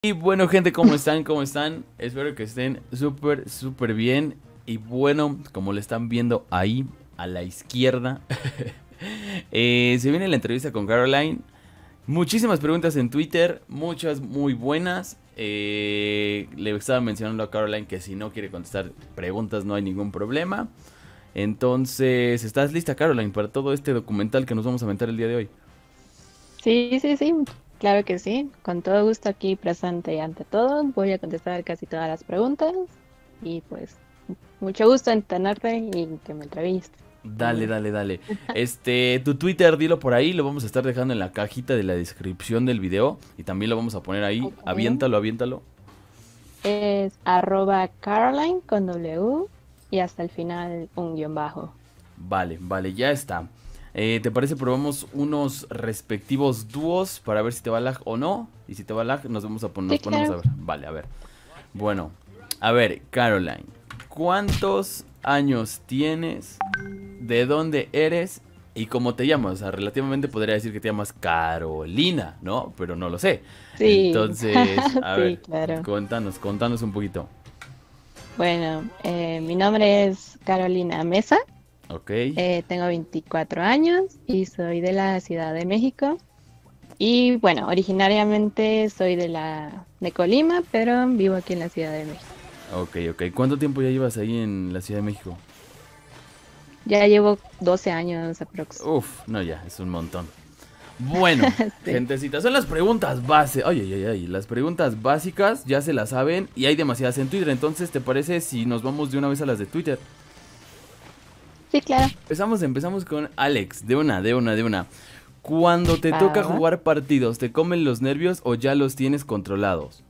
Y bueno, gente, ¿cómo están? ¿Cómo están? Espero que estén súper bien. Y bueno, como lo están viendo ahí a la izquierda, se viene la entrevista con Caroline. Muchísimas preguntas en Twitter, muchas muy buenas. Le estaba mencionando a Caroline que si no quiere contestar preguntas no hay ningún problema. Entonces, ¿estás lista, Caroline, para todo este documental que nos vamos a aventar el día de hoy? Sí, sí, sí, claro que sí. Con todo gusto aquí presente y ante todo. Voy a contestar casi todas las preguntas y pues mucho gusto en tenerte y que me entrevistes Dale, también. dale, dale. Tu Twitter, dilo por ahí, lo vamos a estar dejando en la cajita de la descripción del video y también lo vamos a poner ahí. Ok. Aviéntalo, aviéntalo. Es @Caroline con W y hasta el final un guión bajo. Vale, vale, ya está. ¿Te parece probamos unos respectivos dúos para ver si te va lag o no? Y si te va lag, Sí, nos ponemos a claro. ver. Vale, a ver. Bueno, a ver, Caroline, ¿cuántos años tienes? ¿De dónde eres? ¿Y cómo te llamas? O sea, relativamente podría decir que te llamas Carolina, ¿no? Pero no lo sé. Sí, Entonces, a sí, ver, claro. contanos un poquito. Bueno, mi nombre es Carolina Mesa, Ok, tengo 24 años y soy de la Ciudad de México. Y bueno, originariamente soy de Colima, pero vivo aquí en la Ciudad de México. ok. ¿Cuánto tiempo ya llevas ahí en la Ciudad de México? Ya llevo 12 años aprox. Uf, no, ya, es un montón. Bueno, Sí. gentecita, son las preguntas base. Ay, ay, ay, ay, las preguntas básicas ya se las saben y hay demasiadas en Twitter. Entonces, ¿te parece si nos vamos de una vez a las de Twitter? Sí, claro. Empezamos con Alex, de una. Cuando te Va, toca va, va. jugar partidos, ¿te comen los nervios o ya los tienes controlados?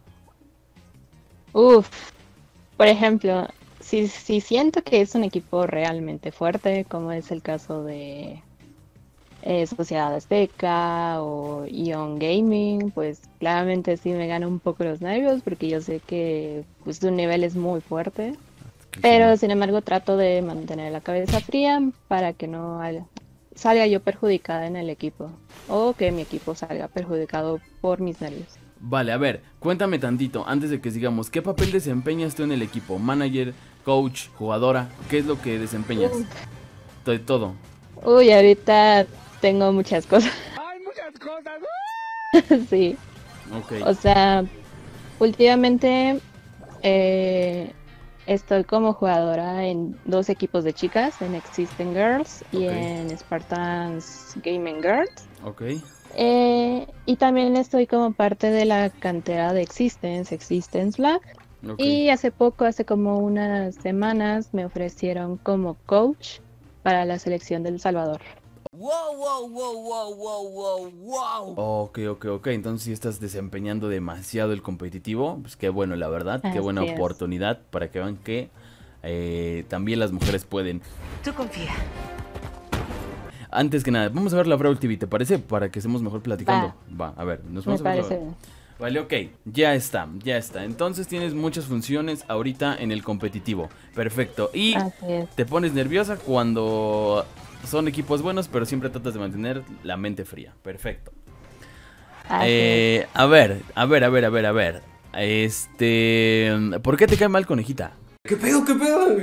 Uf, por ejemplo, si siento que es un equipo realmente fuerte, como es el caso de Sociedad Azteca o Ion Gaming, pues claramente sí me gana un poco los nervios porque yo sé que pues, su nivel es muy fuerte. Clarísimo. Pero sin embargo trato de mantener la cabeza fría para que salga yo perjudicada en el equipo o que mi equipo salga perjudicado por mis nervios. Vale, a ver, cuéntame tantito, antes de que sigamos, ¿qué papel desempeñas tú en el equipo? ¿Manager, coach, jugadora? ¿Qué es lo que desempeñas? Uf. De todo. Uy, ahorita tengo muchas cosas, sí. Ok, O sea, últimamente eh, estoy como jugadora en dos equipos de chicas, en Existing Girls y ok, en Spartans Gaming Girls. ok, Y también estoy como parte de la cantera de Existence Lab. ok. Y hace poco, hace como unas semanas, me ofrecieron como coach para la selección del Salvador. Ok. Entonces sí estás desempeñando demasiado el competitivo. Pues qué bueno, la verdad. Qué buena Así es. oportunidad para que vean que también las mujeres pueden. Tú confía. Antes que nada, vamos a ver la Brawl TV, ¿te parece? Para que estemos mejor platicando. Va, Va, a ver, nos me vamos a ver la... parece bien. Vale, ok, ya está, ya está. Entonces tienes muchas funciones ahorita en el competitivo. Perfecto. Y Así es. te pones nerviosa cuando son equipos buenos, pero siempre tratas de mantener la mente fría. Perfecto. Así es. A ver. ¿Por qué te cae mal conejita? ¿Qué pedo? ¿Qué pedo?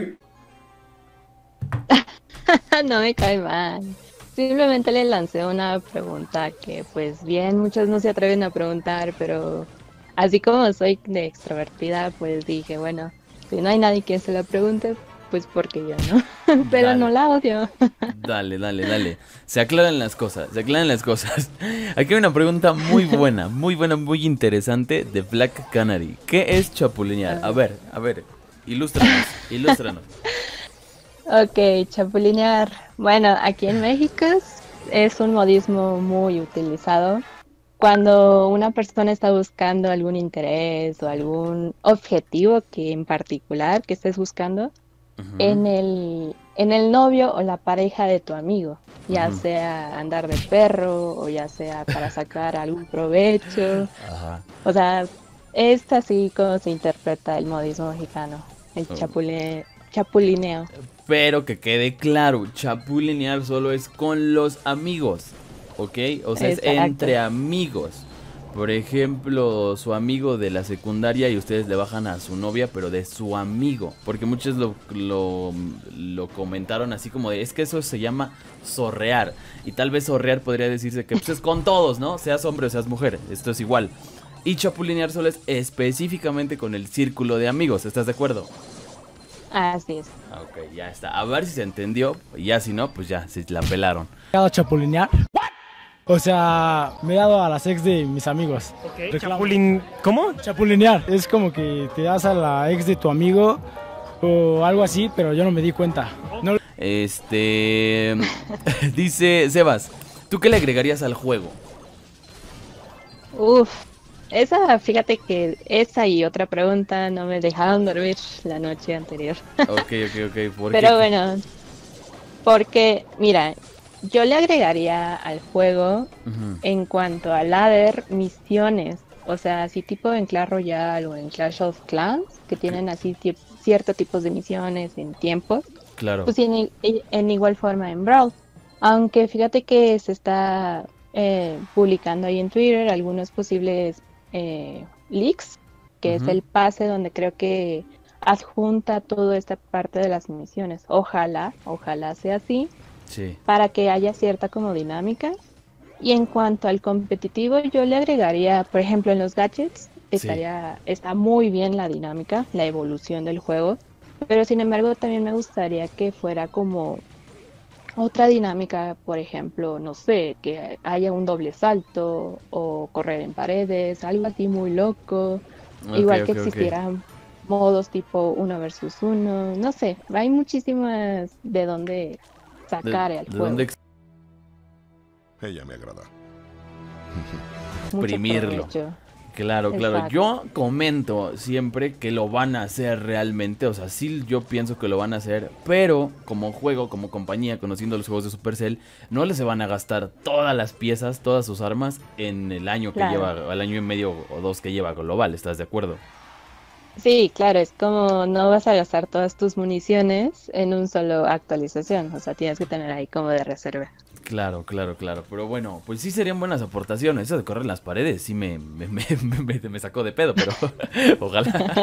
No me cae mal. Simplemente le lancé una pregunta que, pues bien, muchos no se atreven a preguntar, pero así como soy de extrovertida, pues dije, bueno, si no hay nadie que se la pregunte, pues porque yo no. Pero no Dale. la odio. Dale. Se aclaran las cosas, se aclaran las cosas. Aquí hay una pregunta muy buena, muy interesante de Black Canary. ¿Qué es chapulinear? Ah, A ver, ilústranos. ok, chapulinear. Bueno, aquí en México es un modismo muy utilizado cuando una persona está buscando algún interés o algún objetivo que en particular que estés buscando Ujú, en el novio o la pareja de tu amigo, ya ujú. sea andar de perro o ya sea para sacar algún provecho. Ajá. O sea, es así como se interpreta el modismo mexicano, el Oh. chapulineo. Pero que quede claro, chapulinear solo es con los amigos, ¿ok? O sea, es Exacto. entre amigos. por ejemplo, su amigo de la secundaria y ustedes le bajan a su novia, pero de su amigo. Porque muchos lo comentaron así como de, es que eso se llama zorrear. Y tal vez zorrear podría decirse que pues, es con todos, ¿no? Seas hombre o seas mujer, esto es igual. Y chapulinear solo es específicamente con el círculo de amigos, ¿estás de acuerdo? Así es. Ok, ya está. A ver si se entendió. Y ya si no, pues ya, se la pelaron. ¿He dado a chapulinear? O sea, me he dado a las ex de mis amigos. Ok, Reclamo. ¿Cómo? Chapulinear es como que te das a la ex de tu amigo o algo así, pero yo no me di cuenta. No, Dice Sebas, ¿tú qué le agregarías al juego? Uf, fíjate que esa y otra pregunta no me dejaron dormir la noche anterior. Ok, ¿por Pero qué? bueno, porque, mira, yo le agregaría al juego Ujú, en cuanto a ladder misiones. O sea, así tipo en Clash Royale o en Clash of Clans, que tienen así ciertos tipos de misiones en tiempos. claro. Pues en igual forma en Brawl. Aunque fíjate que se está publicando ahí en Twitter algunos posibles leaks, que es Ujú. el pase donde creo que adjunta toda esta parte de las misiones. Ojalá sea así, Sí, para que haya cierta como dinámica. Y en cuanto al competitivo, yo le agregaría, por ejemplo, en los gadgets, sí. está muy bien la dinámica, la evolución del juego, pero sin embargo también me gustaría que fuera como otra dinámica, por ejemplo, no sé, que haya un doble salto o correr en paredes, algo así muy loco, igual que Ok. existieran modos tipo uno versus uno, no sé, hay muchísimas de dónde sacar al ¿De juego, dónde Ella me agrada. mucho exprimirlo? provecho. Claro. Exacto. Yo comento siempre que lo van a hacer realmente. O sea, sí yo pienso que lo van a hacer. Pero como juego, como compañía, conociendo los juegos de Supercell, no les se van a gastar todas las piezas, todas sus armas en el año que Claro. lleva, al año y medio o dos que lleva Global. ¿Estás de acuerdo? Sí, claro, es como no vas a gastar todas tus municiones en un solo actualización, o sea, tienes que tener ahí como de reserva. Claro. Pero bueno, pues sí serían buenas aportaciones. Eso de correr en las paredes sí me sacó de pedo, pero ojalá.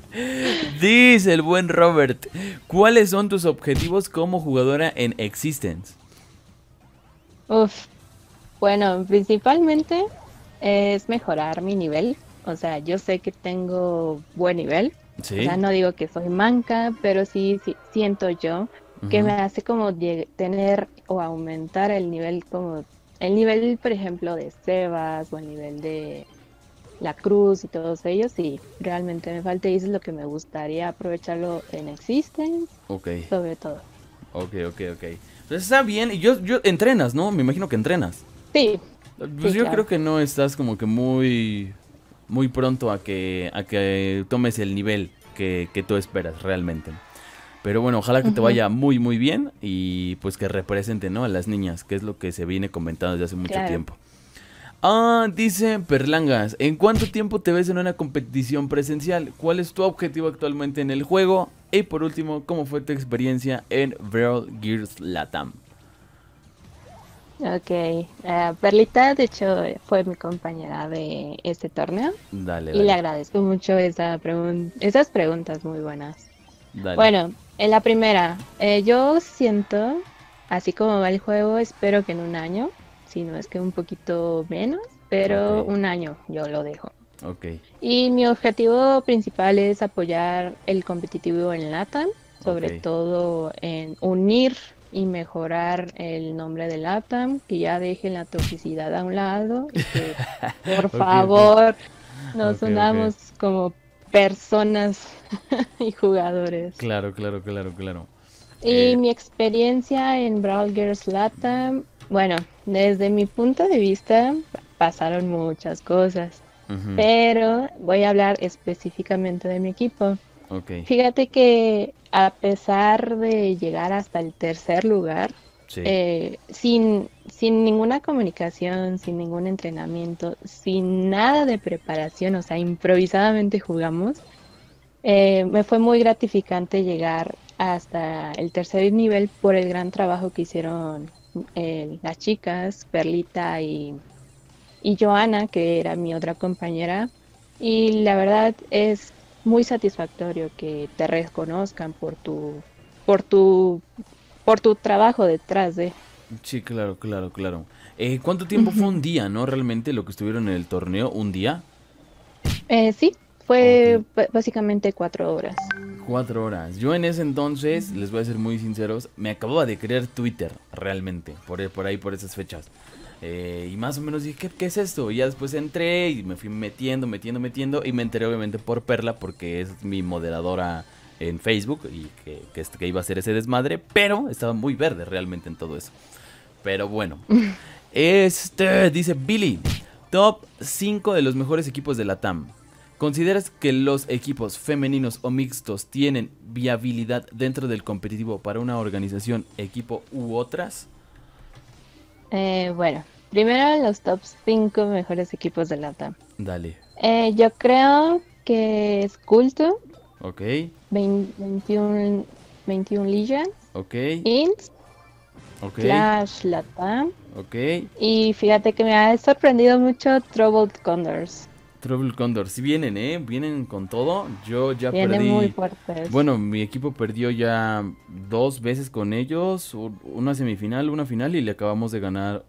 Dice el buen Robert, ¿cuáles son tus objetivos como jugadora en Existence? Uf, bueno, principalmente es mejorar mi nivel, o sea, yo sé que tengo buen nivel, o Sí. sea, no digo que soy manca, pero sí siento yo que me Ujú. hace como tener o aumentar el nivel como, el nivel, por ejemplo, de Sebas o el nivel de La Cruz y todos ellos, sí, realmente me falta y eso es lo que me gustaría aprovecharlo en Existence, Ok. sobre todo. Pues está bien, y yo entrenas, ¿no? Me imagino que entrenas. Sí, Pues sí, yo claro. creo que no estás como que muy pronto a que tomes el nivel que tú esperas realmente. Pero bueno, ojalá que te Ujú, vaya muy bien y pues que represente, ¿no? A las niñas, que es lo que se viene comentando desde hace mucho claro. tiempo. Dice Perlangas, ¿en cuánto tiempo te ves en una competición presencial? ¿Cuál es tu objetivo actualmente en el juego? Y por último, ¿cómo fue tu experiencia en Brawl Gears Latam? Ok, Perlita, de hecho, fue mi compañera de este torneo Dale, y le dale, agradezco mucho esas preguntas muy buenas. dale. Bueno, en la primera, yo siento, así como va el juego, espero que en un año, si no es que un poquito menos, Ok, pero un año yo lo dejo. ok, Y mi objetivo principal es apoyar el competitivo en LATAM, ok. sobre todo en unir y mejorar el nombre de LATAM, que ya dejen la toxicidad a un lado y que por Ok, ok, favor nos ok. unamos como personas y jugadores. Claro. Y mi experiencia en Brawl Girls LATAM, bueno, desde mi punto de vista pasaron muchas cosas, Ujú, pero voy a hablar específicamente de mi equipo. ok, Fíjate que a pesar de llegar hasta el tercer lugar, sí. sin ninguna comunicación, sin ningún entrenamiento, sin nada de preparación, o sea, improvisadamente jugamos, me fue muy gratificante llegar hasta el tercer nivel por el gran trabajo que hicieron las chicas, Perlita y Joana, que era mi otra compañera. Y la verdad es muy satisfactorio que te reconozcan por tu, por tu trabajo detrás de. Sí, claro, claro, claro. ¿Cuánto tiempo fue Ujú. un día, no? Realmente lo que estuvieron en el torneo, un día. Sí, Ok, fue básicamente 4 horas. 4 horas. Yo en ese entonces, les voy a ser muy sinceros, me acababa de crear Twitter, realmente, por ahí, por esas fechas. Y más o menos dije, ¿qué es esto? Y ya después entré y me fui metiendo, y me enteré obviamente por Perla, porque es mi moderadora en Facebook, y que iba a hacer ese desmadre, pero estaba muy verde realmente en todo eso. Pero bueno, dice Billy, top 5 de los mejores equipos de la TAM. ¿Consideras que los equipos femeninos o mixtos tienen viabilidad dentro del competitivo para una organización, equipo u otras? Bueno, primero los top 5 mejores equipos de la TAM. Dale. Yo creo que es Culto, Ok, 21, 21 Legions, ok, INS, ok, Flash Latam. ok. Y fíjate que me ha sorprendido mucho Troubled Condors. Trouble Condor, si vienen, vienen con todo. Yo ya Vienen muy perdí. fuertes. Bueno, mi equipo perdió ya 2 veces con ellos, una semifinal, una final y le acabamos de ganar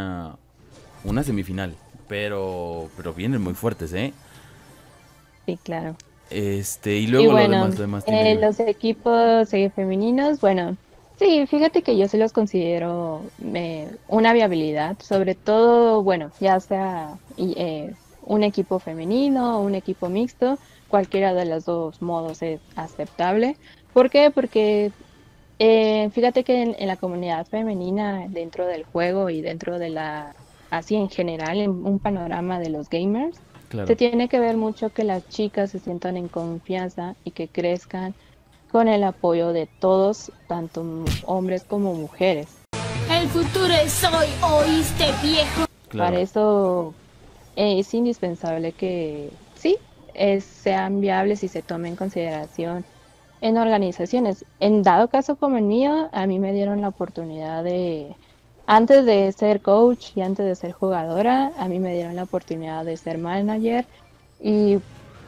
una semifinal. Pero vienen muy fuertes, ¿eh? Sí, claro. Y Y luego bueno, lo demás, dime, dime. los equipos femeninos, bueno, sí, fíjate que yo sí los considero una viabilidad, sobre todo, bueno, ya sea un equipo femenino o un equipo mixto, cualquiera de los dos modos es aceptable. ¿Por qué? Porque fíjate que en la comunidad femenina, dentro del juego y dentro de así en general, en un panorama de los gamers, se Claro. tiene que ver mucho que las chicas se sientan en confianza y que crezcan con el apoyo de todos, tanto hombres como mujeres. El futuro es hoy, ¿oíste, viejo? Claro. Para eso es indispensable que sí, sean viables y se tome en consideración en organizaciones. En dado caso como el mío, a mí me dieron la oportunidad antes de ser coach y antes de ser jugadora, a mí me dieron la oportunidad de ser manager y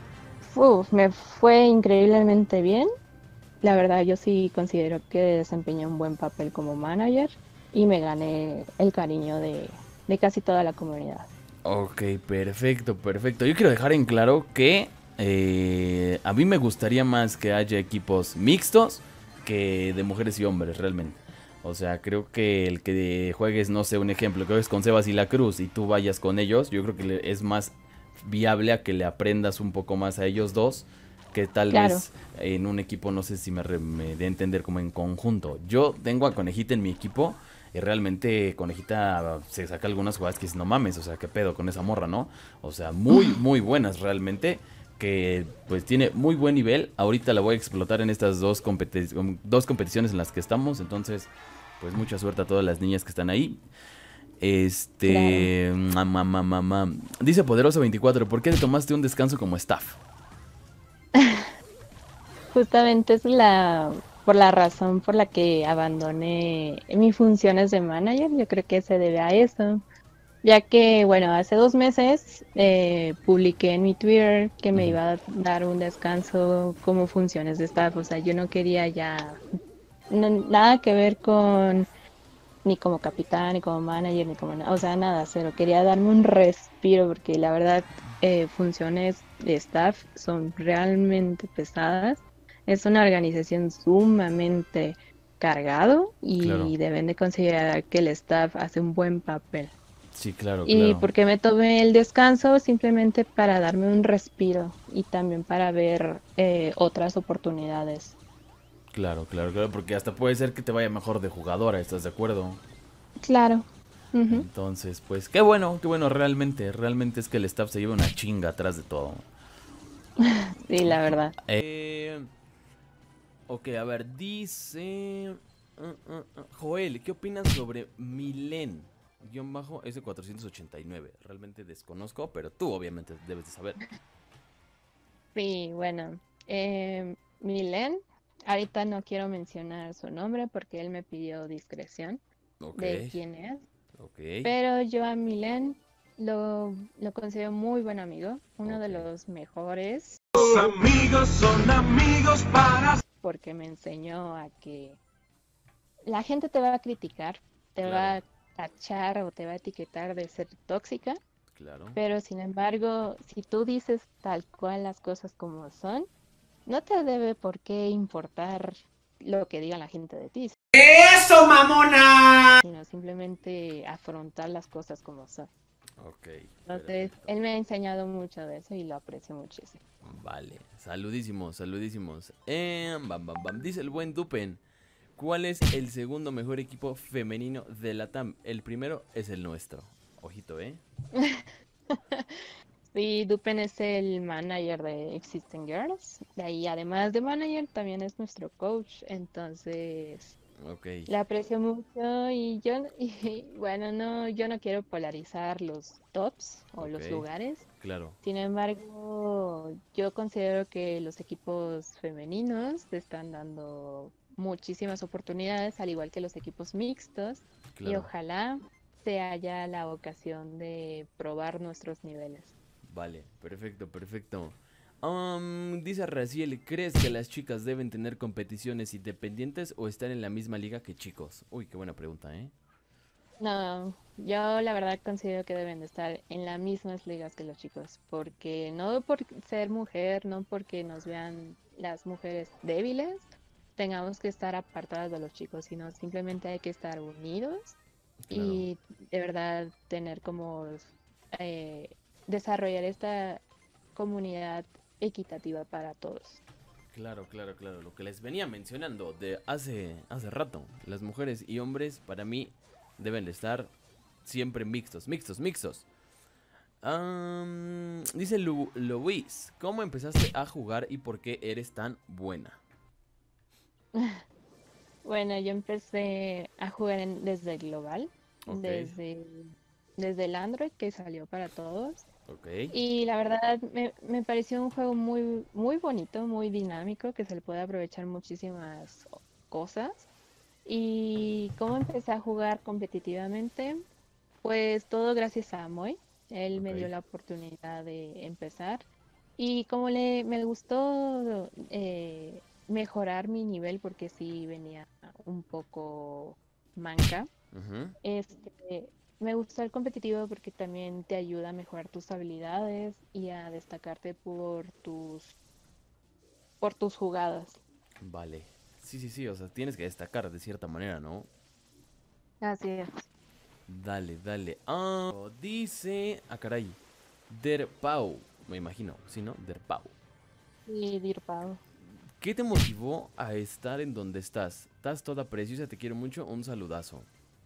me fue increíblemente bien. La verdad, yo sí considero que desempeñé un buen papel como manager y me gané el cariño de casi toda la comunidad. Ok, perfecto, perfecto. Yo quiero dejar en claro que a mí me gustaría más que haya equipos mixtos que de mujeres y hombres, realmente. O sea, creo que el que juegues, no sé, un ejemplo, que juegues con Sebas y la Cruz y tú vayas con ellos, yo creo que es más viable a que le aprendas un poco más a ellos dos que tal Claro, vez en un equipo, no sé si me dé a entender como en conjunto. Yo tengo a Conejita en mi equipo y realmente Conejita se saca algunas jugadas que dices, no mames, o sea, qué pedo con esa morra, ¿no? O sea, muy, muy buenas realmente. Que pues tiene muy buen nivel. Ahorita la voy a explotar en estas dos competiciones en las que estamos. Entonces, pues mucha suerte a todas las niñas que están ahí. claro. Dice Poderoso24, ¿por qué te tomaste un descanso como staff? Justamente es por la razón por la que abandoné mis funciones de manager. Yo creo que se debe a eso. Ya que, bueno, hace 2 meses publiqué en mi Twitter que me Ujú. iba a dar un descanso como funciones de staff. O sea, yo no quería ya nada que ver con ni como capitán, ni como manager, ni como o sea, nada, cero. Quería darme un respiro porque la verdad, funciones de staff son realmente pesadas. Es una organización sumamente cargado Claro, y deben de considerar que el staff hace un buen papel. sí, claro, Y claro. porque me tomé el descanso simplemente para darme un respiro y también para ver otras oportunidades. Claro, claro, claro, porque hasta puede ser que te vaya mejor de jugadora, ¿estás de acuerdo? Claro. Ujú. Entonces, pues qué bueno, realmente, realmente es que el staff se lleva una chinga atrás de todo. Sí, la verdad. Eh, ok, a ver, dice Joel, ¿qué opinas sobre Milen? Guión bajo S489. Realmente desconozco, pero tú obviamente debes de saber. Sí, bueno. Milen, ahorita no quiero mencionar su nombre porque él me pidió discreción Ok, de quién es, ok. pero yo a Milen lo considero muy buen amigo, uno de Ok. los mejores, porque me enseñó a que la gente te va a criticar, te va Claro, a tachar o te va a etiquetar de ser tóxica, claro. pero sin embargo, si tú dices tal cual las cosas como son, no te debe por qué importar lo que diga la gente de ti, sino simplemente afrontar las cosas como son. Ok, Entonces, perfecto. él me ha enseñado mucho de eso y lo aprecio muchísimo. Vale, saludísimos, saludísimos. Bam, bam, bam. Dice el buen Dupen. ¿Cuál es el segundo mejor equipo femenino de la TAM? El primero es el nuestro. Ojito, ¿eh? Sí, Dupen es el manager de Existing Girls. De ahí, además de manager, también es nuestro coach. Entonces, Ok, le aprecio mucho y yo, y bueno, no, yo no quiero polarizar los tops o ok, los lugares. claro, Sin embargo, yo considero que los equipos femeninos te están dando muchísimas oportunidades, al igual que los equipos mixtos, y claro. ojalá se haya la ocasión de probar nuestros niveles. Vale, perfecto, perfecto. Dice Raciel, ¿crees que las chicas deben tener competiciones independientes o estar en la misma liga que chicos? Uy, qué buena pregunta, ¿eh? No, yo la verdad considero que deben de estar en las mismas ligas que los chicos, porque no por ser mujer, no porque nos vean las mujeres débiles, tengamos que estar apartadas de los chicos, sino simplemente hay que estar unidos Claro, y de verdad tener como eh, desarrollar esta comunidad equitativa para todos. claro, claro, claro. Lo que les venía mencionando de hace rato. Las mujeres y hombres para mí deben de estar siempre mixtos, mixtos, mixtos. Dice Luis, ¿cómo empezaste a jugar y por qué eres tan buena? Bueno, yo empecé a jugar desde el global, Ok, desde el Android que salió para todos. ok, Y la verdad me pareció un juego muy, muy bonito, muy dinámico, que se le puede aprovechar muchísimas cosas. Y cómo empecé a jugar competitivamente, pues todo gracias a Moy. Él ok, me dio la oportunidad de empezar. Y como me gustó mejorar mi nivel, porque sí venía un poco manca. ujú, Me gustó el competitivo porque también te ayuda a mejorar tus habilidades y a destacarte por tus jugadas. vale. Sí, sí, sí, o sea, tienes que destacar de cierta manera, ¿no? Así es. Dale, dale. Dice, caray, Derpau, me imagino, ¿sí, no? Derpau. Y Dirpado. ¿Qué te motivó a estar en donde estás? Estás toda preciosa, te quiero mucho, un saludazo.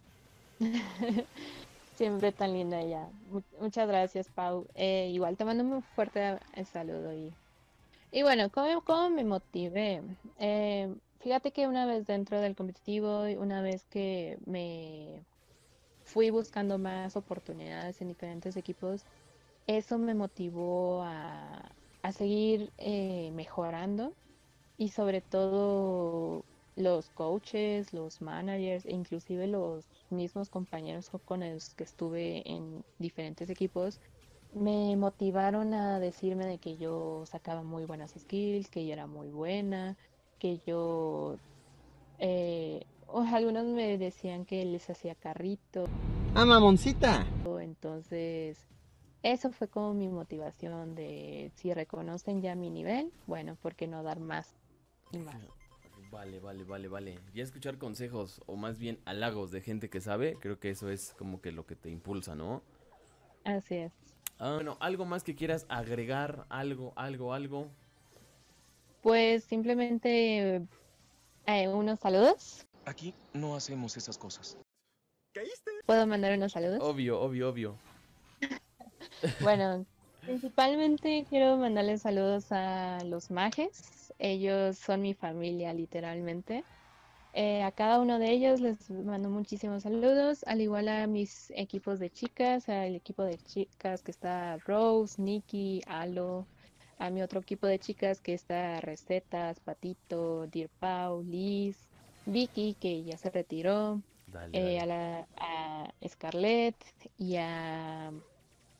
Siempre tan linda ella. Muchas gracias, Pau. Igual te mando un fuerte saludo. Y bueno, ¿cómo me motivé? Fíjate que una vez dentro del competitivo, y una vez que me fui buscando más oportunidades en diferentes equipos, eso me motivó a seguir mejorando y sobre todo los coaches, los managers e inclusive los mismos compañeros con los que estuve en diferentes equipos me motivaron a decirme de que yo sacaba muy buenas skills, que yo era muy buena, que yo algunos me decían que les hacía carrito, Ah, mamoncita. entonces eso fue como mi motivación de si reconocen ya mi nivel, bueno, ¿por qué no dar más y más? Vale, vale, vale, vale. Ya escuchar consejos o más bien halagos de gente que sabe, creo que eso es como que lo que te impulsa, ¿no? Así es. Bueno, algo más que quieras agregar, algo, algo, algo. Pues simplemente unos saludos. Aquí no hacemos esas cosas. ¿Puedo mandar unos saludos? Obvio, obvio, obvio. Bueno, principalmente quiero mandarles saludos a los majes. Ellos son mi familia, literalmente. A cada uno de ellos les mando muchísimos saludos, al igual a mis equipos de chicas, al equipo de chicas que está Rose, Nikki, Alo, a mi otro equipo de chicas que está Recetas, Patito, Dear Pau, Liz, Vicky, que ya se retiró, Dale, dale. a Scarlett y a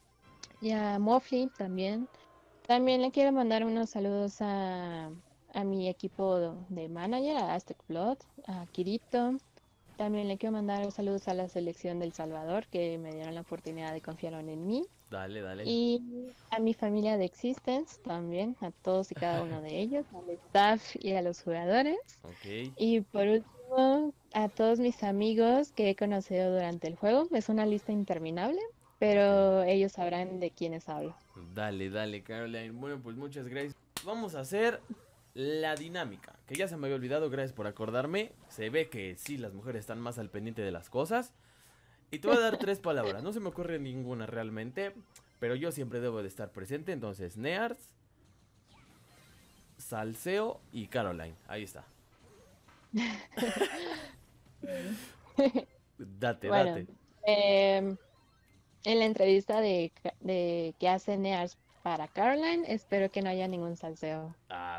y a Mofli también. También le quiero mandar unos saludos a mi equipo de manager, a Aztec Blood, a Kirito. También le quiero mandar saludos a la selección del Salvador, que me dieron la oportunidad de confiar en mí. Dale, dale. Y a mi familia de Existence también, a todos y cada uno de ellos, al staff y a los jugadores. Ok. Y por último, a todos mis amigos que he conocido durante el juego. Es una lista interminable, pero ellos sabrán de quiénes hablo. Dale, dale, Caroline. Bueno, pues muchas gracias. Vamos a hacer la dinámica, que ya se me había olvidado, gracias por acordarme. Se ve que sí, las mujeres están más al pendiente de las cosas. Y te voy a dar 3 palabras. No se me ocurre ninguna realmente, pero yo siempre debo de estar presente. Entonces, Nears, Salseo y Caroline. Ahí está. Date, Bueno, date. en la entrevista de que hace Nears para Caroline, espero que no haya ningún salseo.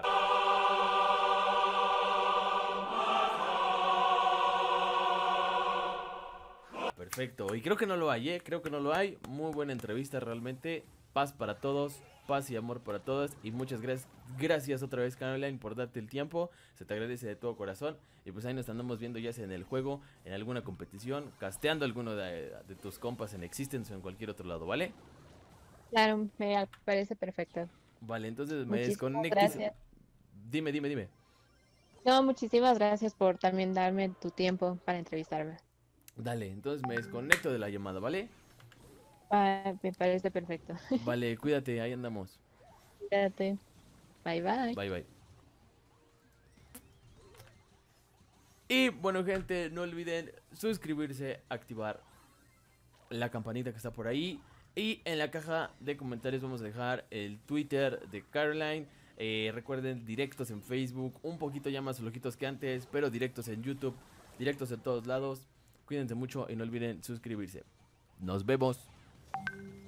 Perfecto, y creo que no lo hay, creo que no lo hay. Muy buena entrevista realmente. Paz para todos, paz y amor para todas. Y muchas gracias otra vez, Caroline, por darte el tiempo. Se te agradece de todo corazón. Y pues ahí nos andamos viendo, ya sea en el juego, en alguna competición, casteando alguno de tus compas en Existence o en cualquier otro lado, ¿vale? Claro, me parece perfecto. Vale, entonces me Muchísimas desconecto. gracias. Dime. No, muchísimas gracias por también darme tu tiempo para entrevistarme. Dale, entonces me desconecto de la llamada, ¿vale? Me parece perfecto. Vale, cuídate, ahí andamos. Quédate. Bye bye. Bye, bye. Y bueno, gente, no olviden suscribirse, activar la campanita que está por ahí. Y en la caja de comentarios vamos a dejar el Twitter de Caroline. Recuerden, directos en Facebook, un poquito ya más flojitos que antes, pero directos en YouTube, directos en todos lados. Cuídense mucho y no olviden suscribirse. Nos vemos.